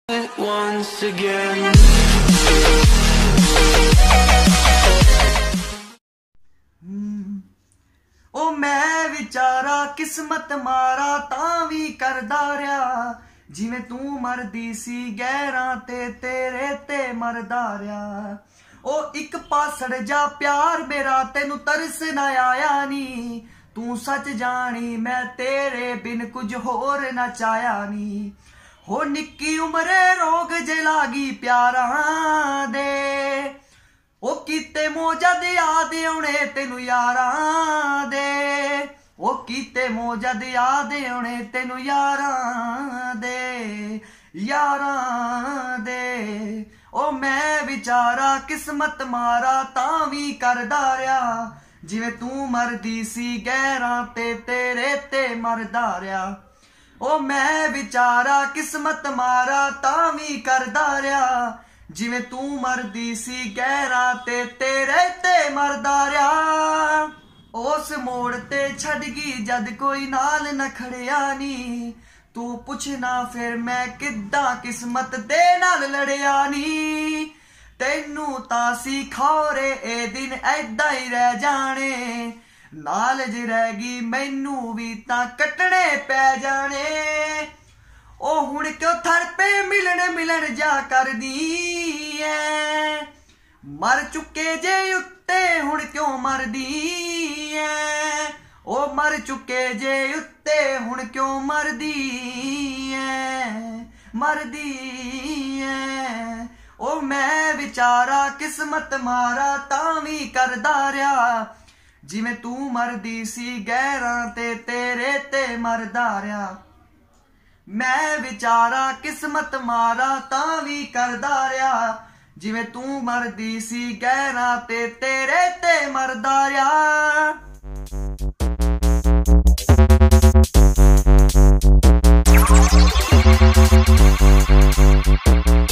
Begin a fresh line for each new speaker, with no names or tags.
once again.
ओ मैं विचारा किस्मत मारा तां भी करदा रहा, जिवें तू मरदी सी गैरां ते तेरे ते मरदा रहा। ओ एक पासड़ जा प्यार मेरा तेनू तरस ना आया नी, तू सच जानी मैं तेरे बिन कुछ होर ना चाया नी। हो निक्की उमरे रोग जे लागी प्यारां दे, ओ कीते मौजद याद आउणे तेनू यारां दे, ओ कीते मौजद याद आउणे तेनू यारां दे, यारां दे। ओ मैं विचारा किस्मत मारा तां भी करदा रहा, जिवें तू मरदी सी गैरां ते तेरे ते मरदा रहा। ओ मैं विचारा किस्मत मारा तां भी करदा रहा, जिवें तू मरदी सी गैरां ते तेरे ते मरदा रहा। उस मोड़ ते छड़ गई जद कोई नाल न खड़िया नी, तू पुछना फिर मैं किद्दां किस्मत दे नाल लड़िया नी। तैनू तां सी खौरे ए दिन ऐदां ही रह जाने, नाल जे रह गई मैनू भी तां कटने पै जाने। ओ हुण क्यों थर पे मिलन मिलन जा करदी ऐ, मर चुके जे उत्ते हुण क्यों मरदी ऐ। ओ मर चुके जे उत्ते हुण क्यों मरदी ऐ, मरदी ऐ। ओ मैं विचारा किस्मत मारा तां भी करदा रहा, जिवें तू मरदी सी गैरां ते तेरे ते मरदा रहा। मैं विचारा किस्मत मारा तां भी करदा रहा, जिवें तू मरदी सी गैरां ते तेरे ते मरदा रहा।